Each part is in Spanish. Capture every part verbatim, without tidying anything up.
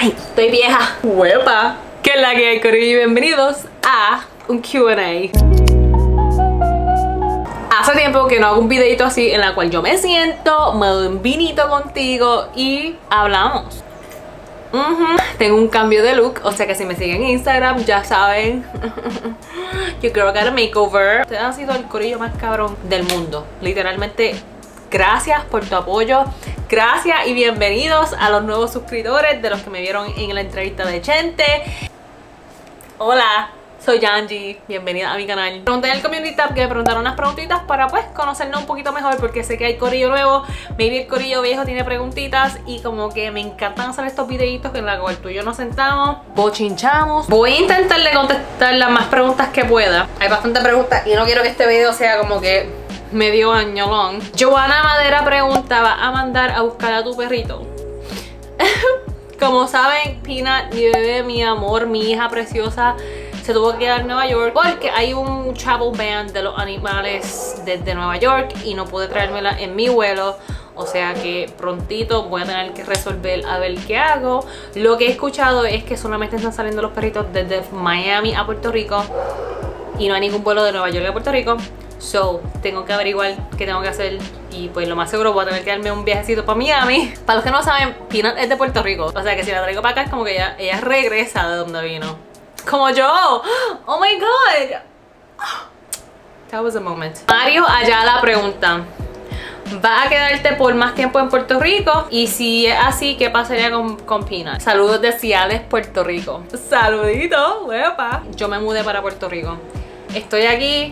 Ay, estoy vieja. Huepa. ¿Qué es la que hay, corillo? Bienvenidos a un Q and A. Hace tiempo que no hago un videito así en la cual yo me siento, me doy un vinito contigo y hablamos. Uh-huh. Tengo un cambio de look, o sea que si me siguen en Instagram ya saben. Yo creo que era makeover. Ustedes han sido el corillo más cabrón del mundo. Literalmente, gracias por tu apoyo. Gracias y bienvenidos a los nuevos suscriptores de los que me vieron en la entrevista de Chente. Hola, soy Yanji, bienvenida a mi canal. Pregunté en el community tab que me preguntaron unas preguntitas para pues conocernos un poquito mejor, porque sé que hay corillo nuevo, maybe el corillo viejo tiene preguntitas y como que me encantan hacer estos videitos en la cual tú y yo nos sentamos, bochinchamos. Voy a intentar de contestar las más preguntas que pueda. Hay bastantes preguntas y no quiero que este video sea como que medio año long. Joana Madera pregunta: ¿vas a mandar a buscar a tu perrito? Como saben, Peanut, mi bebé, mi amor, mi hija preciosa, se tuvo que quedar en Nueva York porque hay un travel ban de los animales desde Nueva York y no pude traérmela en mi vuelo. O sea que prontito voy a tener que resolver a ver qué hago. Lo que he escuchado es que solamente están saliendo los perritos desde Miami a Puerto Rico y no hay ningún vuelo de Nueva York a Puerto Rico. So, tengo que averiguar qué tengo que hacer y pues lo más seguro voy a tener que darme un viajecito para Miami. Para los que no saben, Peanut es de Puerto Rico. O sea que si la traigo para acá es como que ella, ella regresa de donde vino. Como yo. Oh my god. That was a moment. Mario Ayala pregunta: ¿vas a quedarte por más tiempo en Puerto Rico? Y si es así, ¿qué pasaría con, con Peanut? Saludos de Ciales, Puerto Rico. Saludito, huepa. Yo me mudé para Puerto Rico. Estoy aquí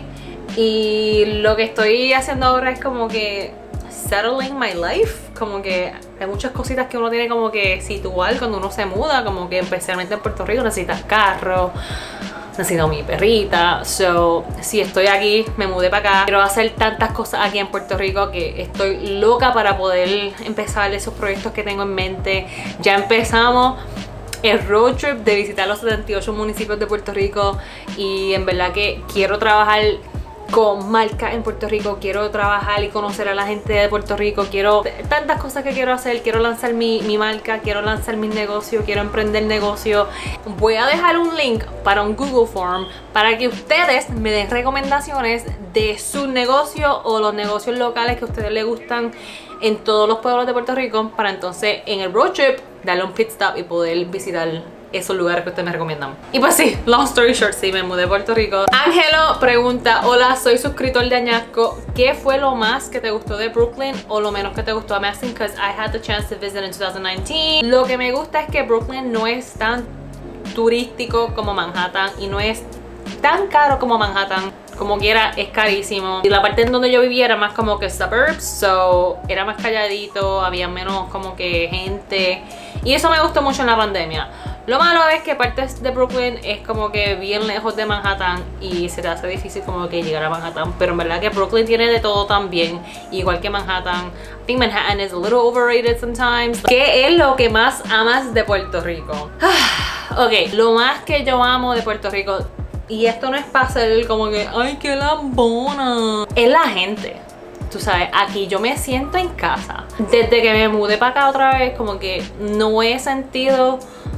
y lo que estoy haciendo ahora es como que settling my life. Como que hay muchas cositas que uno tiene como que situar cuando uno se muda, como que especialmente en Puerto Rico necesitas carro, necesito mi perrita. So, si estoy aquí, me mudé para acá. Quiero hacer tantas cosas aquí en Puerto Rico que estoy loca para poder empezar esos proyectos que tengo en mente. Ya empezamos el road trip de visitar los setenta y ocho municipios de Puerto Rico y en verdad que quiero trabajar con marcas en Puerto Rico, quiero trabajar y conocer a la gente de Puerto Rico, quiero tantas cosas que quiero hacer, quiero lanzar mi, mi marca, quiero lanzar mi negocio, quiero emprender negocio. Voy a dejar un link para un Google Form para que ustedes me den recomendaciones de su negocio o los negocios locales que a ustedes les gustan en todos los pueblos de Puerto Rico, para entonces en el road trip darle un pit stop y poder visitar esos lugares que ustedes me recomiendan. Y pues sí, long story short, sí, me mudé a Puerto Rico. Ángelo pregunta: hola, soy suscriptor de Añasco. ¿Qué fue lo más que te gustó de Brooklyn o lo menos que te gustó? I'm asking because I had the chance to visit in two thousand nineteen. Lo que me gusta es que Brooklyn no es tan turístico como Manhattan y no es tan caro como Manhattan. Como quiera, es carísimo. Y la parte en donde yo vivía era más como que suburbs, so era más calladito, había menos como que gente. Y eso me gustó mucho en la pandemia. Lo malo es que partes de Brooklyn es como que bien lejos de Manhattan y se te hace difícil como que llegar a Manhattan. Pero en verdad que Brooklyn tiene de todo también, igual que Manhattan. I think Manhattan is a little overrated sometimes. ¿Qué es lo que más amas de Puerto Rico? Ok, lo más que yo amo de Puerto Rico, y esto no es para ser como que ay, qué lambona, es la gente. Tú sabes, aquí yo me siento en casa. Desde que me mudé para acá otra vez, como que no he sentido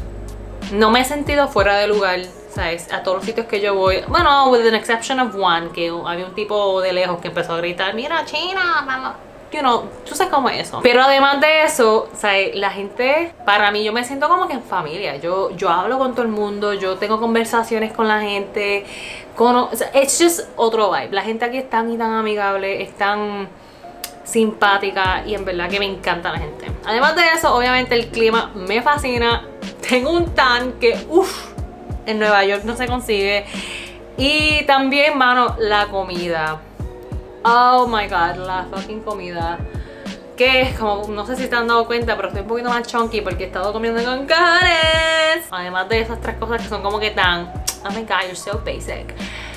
No me he sentido fuera de lugar, ¿sabes? A todos los sitios que yo voy. Bueno, with an exception of one, que había un tipo de lejos que empezó a gritar: mira, China, mamá. You know, tú sabes cómo es eso. Pero además de eso, ¿sabes? La gente, para mí, yo me siento como que en familia. Yo, yo hablo con todo el mundo, yo tengo conversaciones con la gente. Con, o sea, it's just otro vibe. La gente aquí es tan y tan amigable, es tan simpática y en verdad que me encanta la gente. Además de eso, obviamente el clima me fascina. Tengo un tan que, uff, en Nueva York no se consigue. Y también, mano, la comida. Oh my god, la fucking comida. Que es como, no sé si te han dado cuenta, pero estoy un poquito más chunky porque he estado comiendo con cojones. Además de esas tres cosas que son como que tan, oh my god, you're so basic.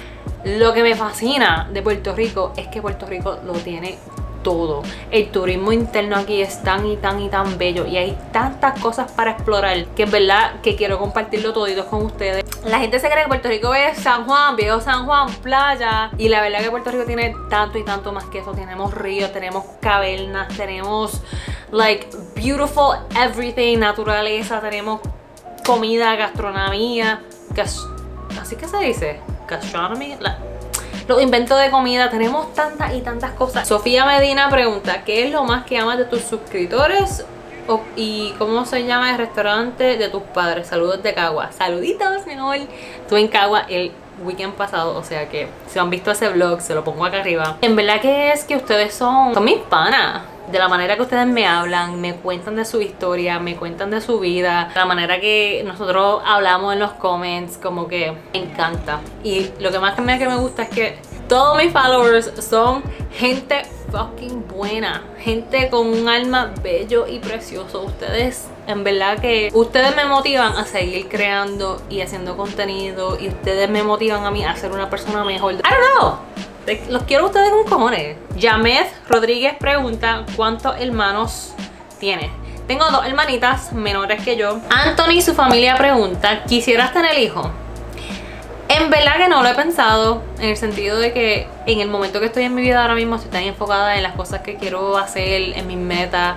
Lo que me fascina de Puerto Rico es que Puerto Rico lo tiene todo. El turismo interno aquí es tan y tan y tan bello y hay tantas cosas para explorar que en verdad que quiero compartirlo todito con ustedes. La gente se cree que Puerto Rico es San Juan, viejo San Juan, playa, y la verdad que Puerto Rico tiene tanto y tanto más que eso. Tenemos ríos, tenemos cavernas, tenemos like beautiful everything, naturaleza, tenemos comida, gastronomía, gas, así que se dice, gastronomy, la, los inventos de comida, tenemos tantas y tantas cosas. Sofía Medina pregunta, ¿qué es lo más que amas de tus suscriptores? O, ¿y cómo se llama el restaurante de tus padres? Saludos de Cagua. Saluditos, mi amor. Estuve en Cagua el weekend pasado, o sea que si han visto ese vlog, se lo pongo acá arriba. En verdad que es que ustedes son, son mis panas. De la manera que ustedes me hablan, me cuentan de su historia, me cuentan de su vida, la manera que nosotros hablamos en los comments, como que me encanta. Y lo que más que me, que me gusta es que todos mis followers son gente fucking buena, gente con un alma bello y precioso. Ustedes, en verdad que ustedes me motivan a seguir creando y haciendo contenido, y ustedes me motivan a mí a ser una persona mejor. I don't know, los quiero a ustedes con cojones. Yamed Rodríguez pregunta, ¿cuántos hermanos tienes? Tengo dos hermanitas menores que yo. Anthony, su familia, pregunta, ¿quisieras tener hijo? En verdad que no lo he pensado, en el sentido de que en el momento que estoy en mi vida ahora mismo estoy tan enfocada en las cosas que quiero hacer, en mis metas,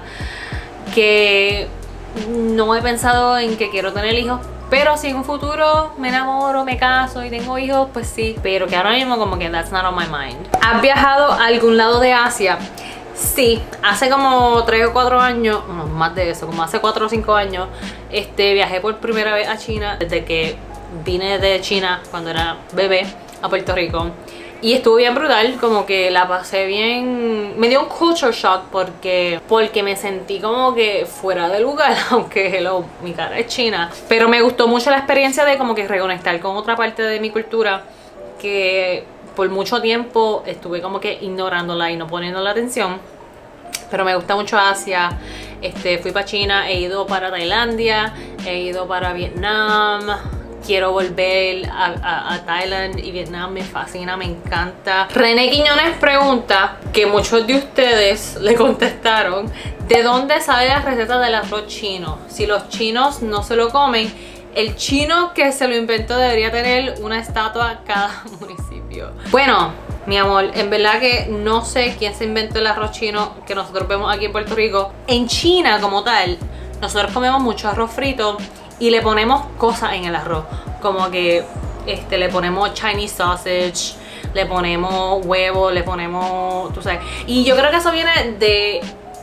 que no he pensado en que quiero tener hijos. Pero si en un futuro me enamoro, me caso y tengo hijos, pues sí. Pero que ahora mismo como que that's not on my mind. ¿Has viajado a algún lado de Asia? Sí, hace como tres o cuatro años, no, más de eso, como hace cuatro o cinco años, este, viajé por primera vez a China desde que vine de China cuando era bebé a Puerto Rico. Y estuvo bien brutal, como que la pasé bien. Me dio un culture shock porque, porque me sentí como que fuera de lugar, aunque hello, mi cara es china. Pero me gustó mucho la experiencia de como que reconectar con otra parte de mi cultura que por mucho tiempo estuve como que ignorándola y no poniéndole atención. Pero me gusta mucho Asia. Este, fui para China, he ido para Tailandia, he ido para Vietnam. Quiero volver a, a, a Thailand y Vietnam, me fascina, me encanta. René Quiñones pregunta, que muchos de ustedes le contestaron, ¿de dónde sale la receta del arroz chino? Si los chinos no se lo comen, el chino que se lo inventó debería tener una estatua cada municipio. Bueno, mi amor, en verdad que no sé quién se inventó el arroz chino que nosotros vemos aquí en Puerto Rico. En China como tal, nosotros comemos mucho arroz frito y le ponemos cosas en el arroz, como que este, le ponemos Chinese sausage, le ponemos huevo, le ponemos, tú sabes. Y yo creo que eso viene de,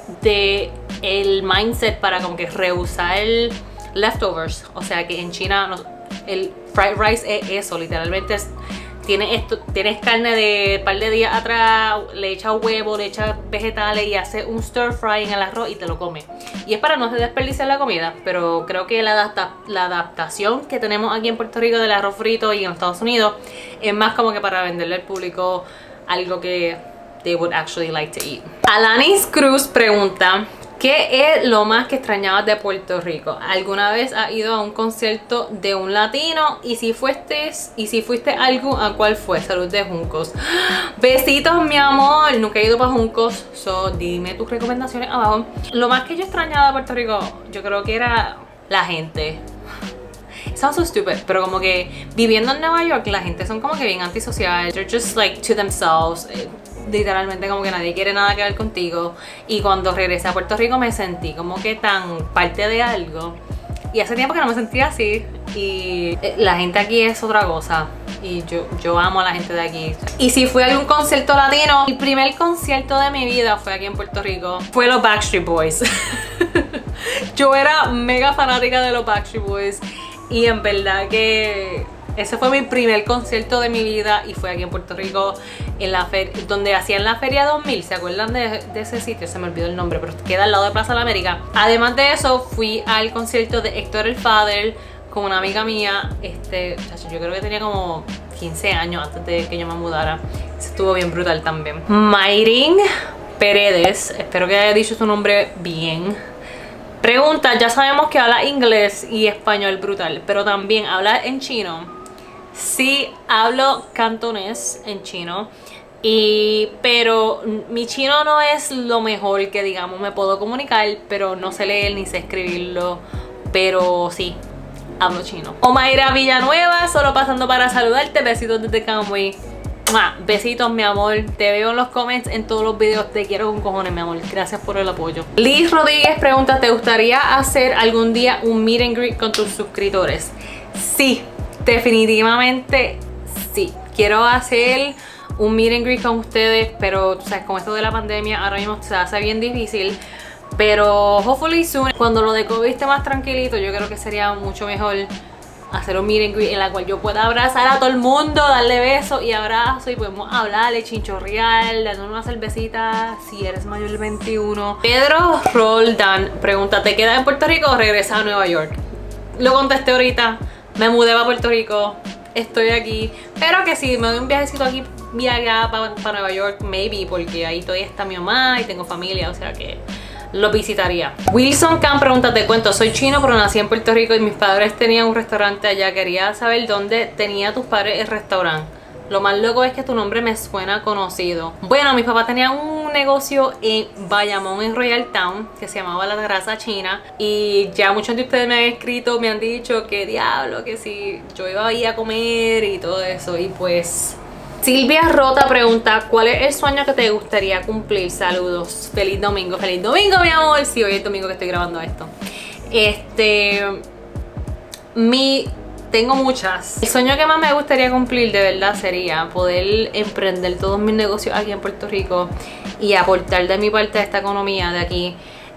de el mindset para como que reusar el leftovers. O sea que en China no, el fried rice es eso, literalmente es, tienes, esto, tienes carne de un par de días atrás, le echas huevo, le echas vegetales y haces un stir fry en el arroz y te lo comes. Y es para no desperdiciar la comida, pero creo que la, adapta, la adaptación que tenemos aquí en Puerto Rico del arroz frito y en Estados Unidos es más como que para venderle al público algo que they would actually like to eat. Alanis Cruz pregunta, ¿qué es lo más que extrañabas de Puerto Rico? ¿Alguna vez has ido a un concierto de un latino? Y si fuiste, y si fuiste a algún, ¿a cuál fue? Salud de Juncos. Besitos, mi amor. Nunca he ido para Juncos, so dime tus recomendaciones abajo. Lo más que yo extrañaba de Puerto Rico, yo creo que era la gente. It sounds so stupid, pero como que viviendo en Nueva York, la gente son como que bien antisocial. They're just like to themselves. Literalmente como que nadie quiere nada que ver contigo. Y cuando regresé a Puerto Rico me sentí como que tan parte de algo. Y hace tiempo que no me sentía así. Y la gente aquí es otra cosa. Y yo, yo amo a la gente de aquí. Y si fui a algún concierto latino, mi primer concierto de mi vida fue aquí en Puerto Rico. Fue los Backstreet Boys. Yo era mega fanática de los Backstreet Boys. Y en verdad que ese fue mi primer concierto de mi vida y fue aquí en Puerto Rico, en la feria, donde hacían la Feria dos mil. ¿Se acuerdan de, de ese sitio? Se me olvidó el nombre, pero queda al lado de Plaza de la América. Además de eso, fui al concierto de Héctor el Father con una amiga mía. Este, yo creo que tenía como quince años antes de que yo me mudara. Eso estuvo bien brutal también. Mayrin Paredes, espero que haya dicho su nombre bien. Pregunta, ya sabemos que habla inglés y español brutal, pero también habla en chino. Sí, hablo cantonés en chino, y, pero mi chino no es lo mejor que digamos, me puedo comunicar, pero no sé leer ni sé escribirlo, pero sí, hablo chino. Omaira Villanueva, solo pasando para saludarte, besitos desde Camuy. Besitos, mi amor. Te veo en los comments en todos los videos. Te quiero con cojones, mi amor. Gracias por el apoyo. Liz Rodríguez pregunta, ¿te gustaría hacer algún día un meet and greet con tus suscriptores? Sí, definitivamente sí. Quiero hacer un meet and greet con ustedes, pero o sea, con esto de la pandemia ahora mismo se hace bien difícil. Pero hopefully soon, cuando lo de COVID esté más tranquilito, yo creo que sería mucho mejor hacer un meet and greet en la cual yo pueda abrazar a todo el mundo, darle besos y abrazos y podemos hablarle, chinchorreal, darle una cervecita si eres mayor de veintiuno. Pedro Roldán pregunta, ¿te quedas en Puerto Rico o regresas a Nueva York? Lo contesté ahorita, me mudé para Puerto Rico, estoy aquí, pero que si me doy un viajecito aquí, viajar para pa Nueva York, maybe, porque ahí todavía está mi mamá y tengo familia, o sea que lo visitaría. Wilson Khan pregunta, te cuento, soy chino pero nací en Puerto Rico y mis padres tenían un restaurante allá. Quería saber dónde tenía tus padres el restaurante. Lo más loco es que tu nombre me suena conocido. Bueno, mis papás tenían un negocio en Bayamón, en Royal Town, que se llamaba La Terraza China. Y ya muchos de ustedes me han escrito, me han dicho que diablo, que si yo iba ahí a comer y todo eso. Y pues... Silvia Rota pregunta, ¿cuál es el sueño que te gustaría cumplir? Saludos, feliz domingo, feliz domingo, mi amor. Sí, hoy es el domingo que estoy grabando esto. Este, mi, tengo muchas. El sueño que más me gustaría cumplir de verdad sería poder emprender todos mis negocios aquí en Puerto Rico y aportar de mi parte a esta economía de aquí.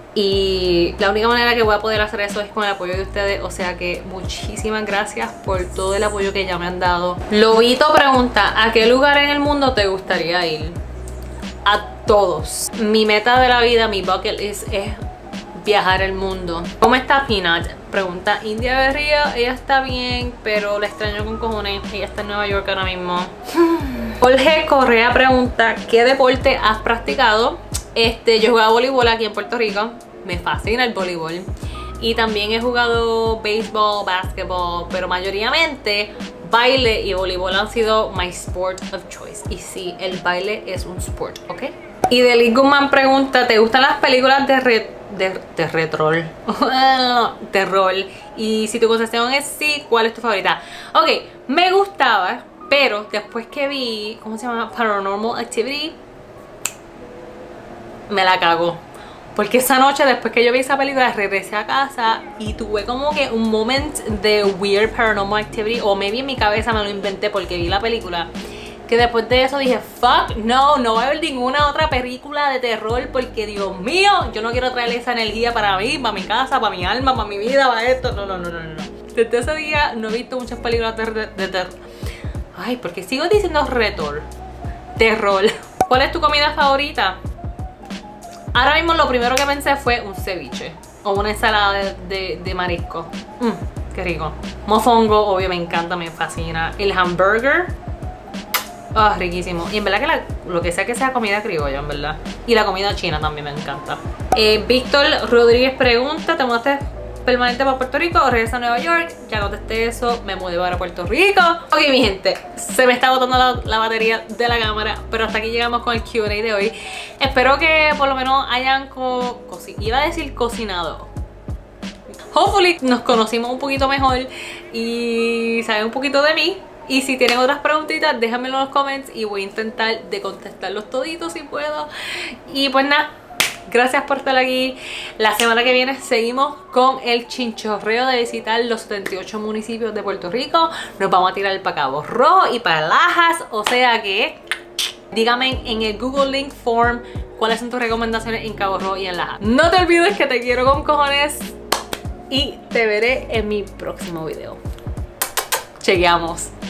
Y la única manera que voy a poder hacer eso es con el apoyo de ustedes, o sea que muchísimas gracias por todo el apoyo que ya me han dado. Lobito pregunta, ¿a qué lugar en el mundo te gustaría ir? A todos. Mi meta de la vida, mi bucket list es viajar el mundo. ¿Cómo está Peanut? Pregunta India Berrío, ella está bien, pero la extraño con cojones, ella está en Nueva York ahora mismo. Jorge Correa pregunta, ¿qué deporte has practicado? Este, yo he jugado voleibol aquí en Puerto Rico, me fascina el voleibol. Y también he jugado béisbol, básquetbol, pero mayoritariamente baile y voleibol han sido my sport of choice. Y sí, el baile es un sport, ¿ok? Y Deli Guzmán pregunta, ¿te gustan las películas de, re, de, de retrol? Terror. Y si tu contestación es sí, ¿cuál es tu favorita? Ok, me gustaba, pero después que vi, ¿cómo se llama? Paranormal Activity, me la cagó. Porque esa noche, después que yo vi esa película, regresé a casa y tuve como que un moment de weird Paranormal Activity, o maybe en mi cabeza me lo inventé porque vi la película, que después de eso dije, fuck, no, no voy a ver ninguna otra película de terror porque Dios mío, yo no quiero traer esa energía para mí, para mi casa, para mi alma, para mi vida, para esto, no, no, no, no, no. Desde ese día no he visto muchas películas de terror. De, de, ay, porque sigo diciendo retor, terror. ¿Cuál es tu comida favorita? Ahora mismo lo primero que pensé fue un ceviche o una ensalada de, de, de marisco. Mmm, qué rico. Mofongo, obvio, me encanta, me fascina. El hamburger, oh, riquísimo. Y en verdad que la, lo que sea que sea comida criolla, en verdad. Y la comida china también me encanta. eh, Víctor Rodríguez pregunta, ¿te mudaste permanente para Puerto Rico o regresas a Nueva York? Ya contesté eso, me mudé para Puerto Rico. Ok, mi gente, se me está botando la, la batería de la cámara, pero hasta aquí llegamos con el Q and A de hoy. Espero que por lo menos hayan co iba a decir cocinado. Hopefully nos conocimos un poquito mejor y saben un poquito de mí. Y si tienen otras preguntitas, déjenmelo en los comments y voy a intentar de contestarlos toditos si puedo. Y pues nada, gracias por estar aquí. La semana que viene seguimos con el chinchorreo de visitar los setenta y ocho municipios de Puerto Rico. Nos vamos a tirar para Cabo Rojo y para Lajas. O sea que díganme en el Google Link Form cuáles son tus recomendaciones en Cabo Rojo y en Lajas. No te olvides que te quiero con cojones y te veré en mi próximo video. Chequeamos.